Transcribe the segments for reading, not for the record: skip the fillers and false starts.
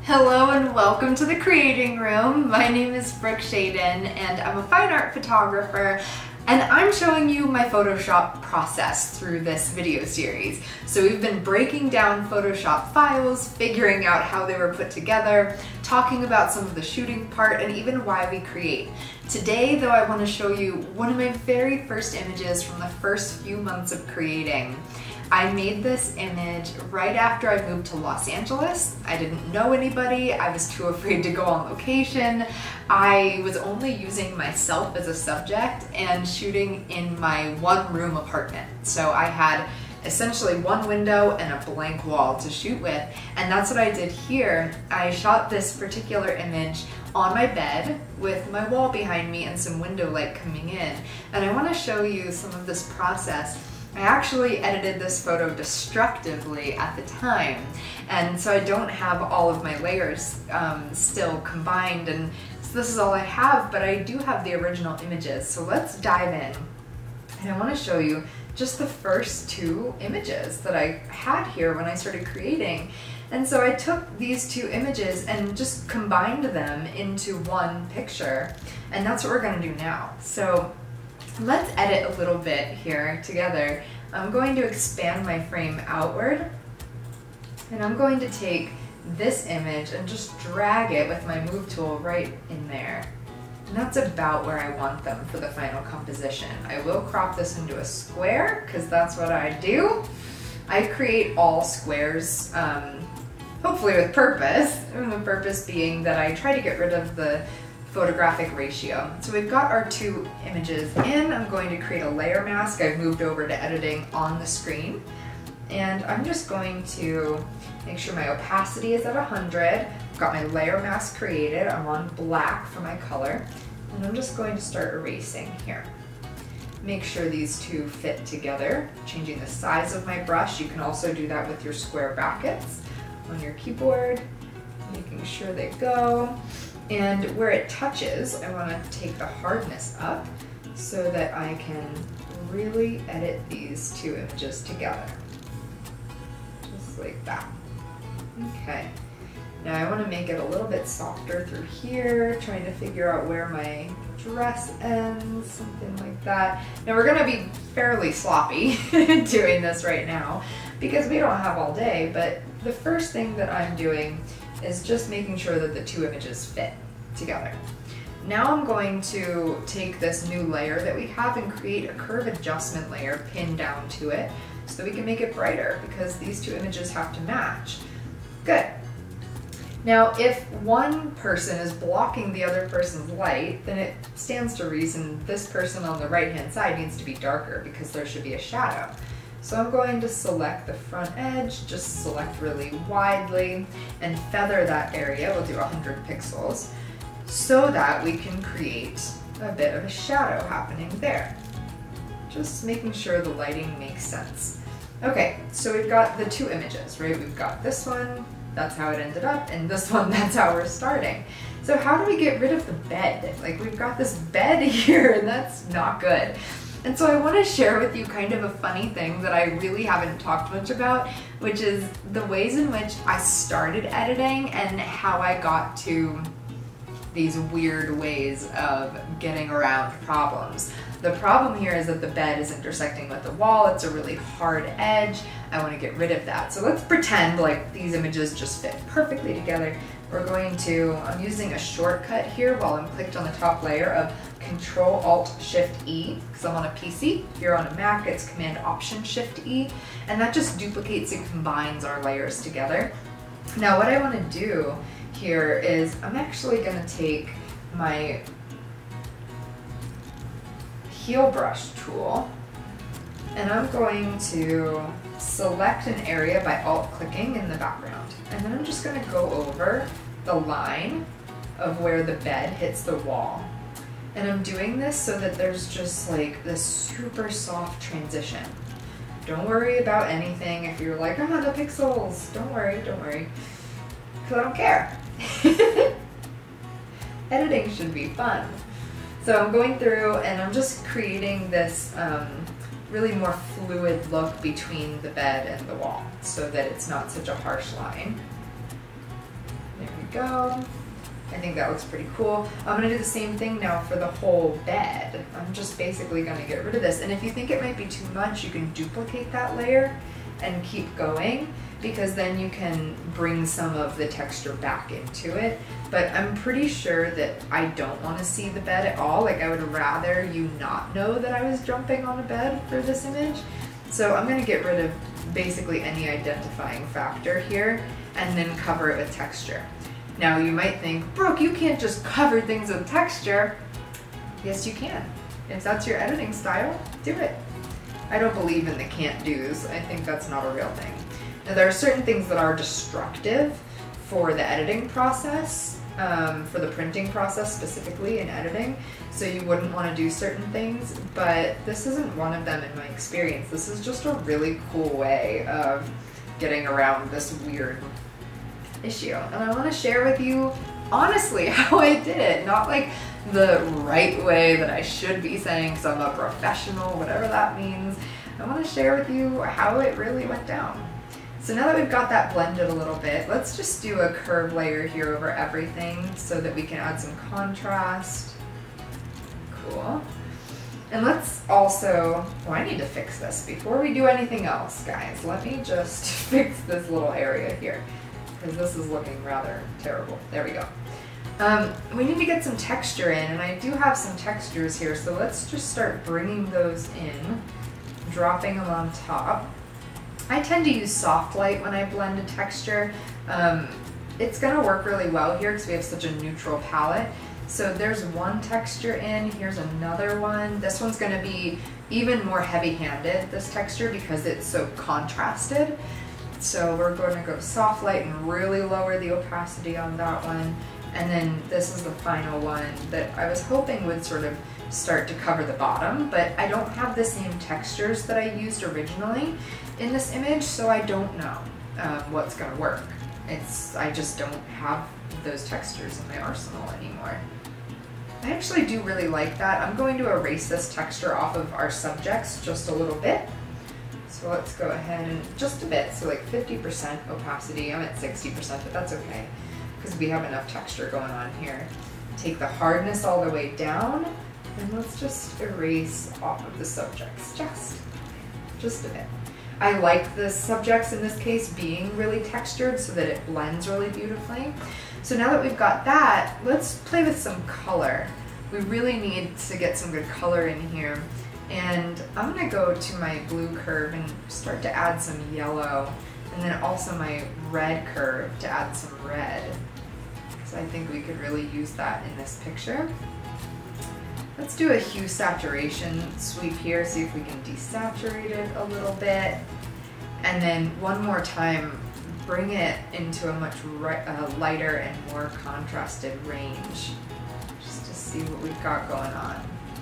Hello and welcome to the creating room. My name is Brooke Shaden and I'm a fine art photographer, and I'm showing you my Photoshop process through this video series. So we've been breaking down Photoshop files, figuring out how they were put together, talking about some of the shooting part, and even why we create. Today though, I want to show you one of my very first images from the first few months of creating. I made this image right after I moved to Los Angeles. I didn't know anybody. I was too afraid to go on location. I was only using myself as a subject and shooting in my one-room apartment. So I had essentially one window and a blank wall to shoot with, and that's what I did here. I shot this particular image on my bed with my wall behind me and some window light coming in. And I want to show you some of this process. I actually edited this photo destructively at the time, and so I don't have all of my layers still combined, and so this is all I have, but I do have the original images. So let's dive in, and I want to show you just the first two images that I had here when I started creating. And so I took these two images and just combined them into one picture, and that's what we're going to do now. So let's edit a little bit here together. I'm going to expand my frame outward, and I'm going to take this image and just drag it with my move tool right in there. And that's about where I want them for the final composition. I will crop this into a square because that's what I do. I create all squares, hopefully with purpose, and the purpose being that I try to get rid of the photographic ratio. So we've got our two images in. I'm going to create a layer mask. I've moved over to editing on the screen, and I'm just going to make sure my opacity is at 100. I've got my layer mask created. I'm on black for my color, and I'm just going to start erasing here. Make sure these two fit together, changing the size of my brush. You can also do that with your square brackets on your keyboard, making sure they go. And where it touches, I want to take the hardness up so that I can really edit these two images together. Just like that. Okay. Now I want to make it a little bit softer through here, trying to figure out where my dress ends, something like that. Now we're going to be fairly sloppy doing this right now because we don't have all day, but the first thing that I'm doing is just making sure that the two images fit together. Now I'm going to take this new layer that we have and create a curve adjustment layer pinned down to it so that we can make it brighter, because these two images have to match. Good. Now if one person is blocking the other person's light, then it stands to reason this person on the right hand side needs to be darker because there should be a shadow. So I'm going to select the front edge, just select really widely, and feather that area. We'll do 100 pixels so that we can create a bit of a shadow happening there. Just making sure the lighting makes sense. Okay, so we've got the two images, right? We've got this one, that's how it ended up, and this one, that's how we're starting. So how do we get rid of the bed? Like, we've got this bed here, and that's not good. And so I want to share with you kind of a funny thing that I really haven't talked much about, which is the ways in which I started editing and how I got to these weird ways of getting around problems. The problem here is that the bed is intersecting with the wall. It's a really hard edge. I want to get rid of that. So let's pretend like these images just fit perfectly together. We're going to, I'm using a shortcut here while I'm clicked on the top layer of Control-Alt-Shift-E, because I'm on a PC. If you're on a Mac, it's Command-Option-Shift-E, and that just duplicates and combines our layers together. Now what I want to do here is I'm actually going to take my heel brush tool, and I'm going to select an area by alt-clicking in the background, and then I'm just going to go over the line of where the bed hits the wall. And I'm doing this so that there's just like this super soft transition. Don't worry about anything. If you're like, oh, the pixels, don't worry, because I don't care. Editing should be fun. So I'm going through and I'm just creating this really more fluid look between the bed and the wall so that it's not such a harsh line. There we go. I think that looks pretty cool. I'm gonna do the same thing now for the whole bed. I'm just basically gonna get rid of this. And if you think it might be too much, you can duplicate that layer and keep going, because then you can bring some of the texture back into it. But I'm pretty sure that I don't want to see the bed at all. Like, I would rather you not know that I was jumping on a bed for this image. So I'm gonna get rid of basically any identifying factor here and then cover it with texture. Now you might think, Brooke, you can't just cover things with texture. Yes, you can. If that's your editing style, do it. I don't believe in the can't do's. I think that's not a real thing. Now there are certain things that are destructive for the editing process, for the printing process specifically in editing, so you wouldn't want to do certain things, but this isn't one of them in my experience. This is just a really cool way of getting around this weird issue. And I want to share with you honestly how I did it, not like the right way that I should be saying because I'm a professional, whatever that means. I want to share with you how it really went down. So now that we've got that blended a little bit, let's just do a curve layer here over everything so that we can add some contrast. Cool. And let's also, oh, I need to fix this before we do anything else, guys. Let me just fix this little area here, because this is looking rather terrible. There we go. We need to get some texture in, and I do have some textures here, so let's just start bringing those in, dropping them on top. I tend to use soft light when I blend a texture. It's gonna work really well here because we have such a neutral palette. So there's one texture in, here's another one. This one's gonna be even more heavy-handed, this texture, because it's so contrasted. So we're going to go soft light and really lower the opacity on that one. And then this is the final one that I was hoping would sort of start to cover the bottom, but I don't have the same textures that I used originally in this image, so I don't know what's gonna work. I just don't have those textures in my arsenal anymore. I actually do really like that. I'm going to erase this texture off of our subjects just a little bit. So let's go ahead and just a bit, so like 50% opacity. I'm at 60%, but that's okay, because we have enough texture going on here. Take the hardness all the way down, and let's just erase off of the subjects, just a bit. I like the subjects in this case being really textured so that it blends really beautifully. So now that we've got that, let's play with some color. We really need to get some good color in here. And I'm gonna go to my blue curve and start to add some yellow, and then also my red curve to add some red, because I think we could really use that in this picture. Let's do a hue saturation sweep here, see if we can desaturate it a little bit. And then one more time, bring it into a much lighter and more contrasted range, just to see what we've got going on.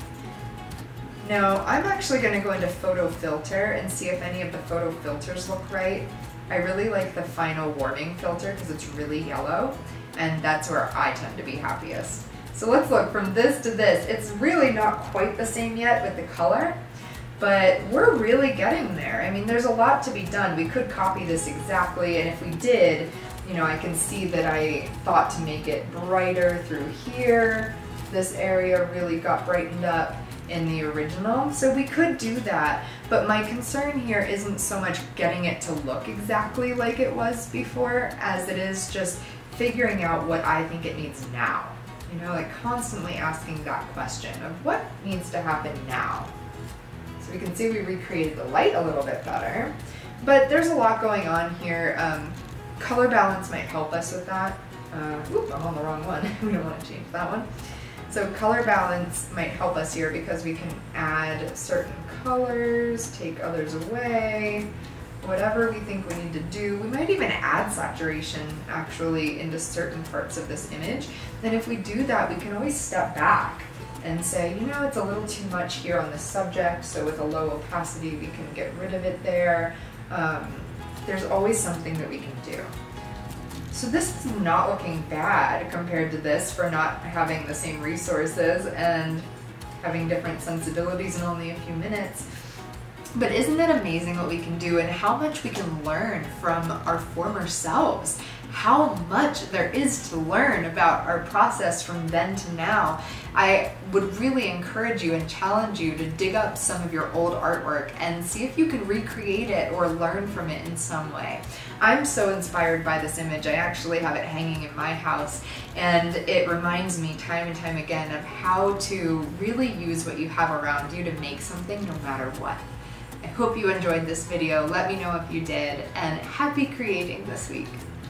Now, I'm actually going to go into photo filter and see if any of the photo filters look right. I really like the final warming filter because it's really yellow, and that's where I tend to be happiest. So let's look from this to this. It's really not quite the same yet with the color, but we're really getting there. I mean, there's a lot to be done. We could copy this exactly, and if we did, you know, I can see that I thought to make it brighter through here. This area really got brightened up in the original, so we could do that, but my concern here isn't so much getting it to look exactly like it was before as it is just figuring out what I think it needs now. You know, like constantly asking that question of what needs to happen now. So we can see we recreated the light a little bit better, but there's a lot going on here. Color balance might help us with that. Oop, I'm on the wrong one. We don't want to change that one. So color balance might help us here because we can add certain colors, take others away, whatever we think we need to do. We might even add saturation actually into certain parts of this image. And if we do that, we can always step back and say, you know, it's a little too much here on the subject, so with a low opacity we can get rid of it there. There's always something that we can do. So this is not looking bad compared to this for not having the same resources and having different sensibilities in only a few minutes. But isn't it amazing what we can do and how much we can learn from our former selves? How much there is to learn about our process from then to now. I would really encourage you and challenge you to dig up some of your old artwork and see if you can recreate it or learn from it in some way. I'm so inspired by this image. I actually have it hanging in my house, and it reminds me time and time again of how to really use what you have around you to make something no matter what. I hope you enjoyed this video. Let me know if you did, and happy creating this week.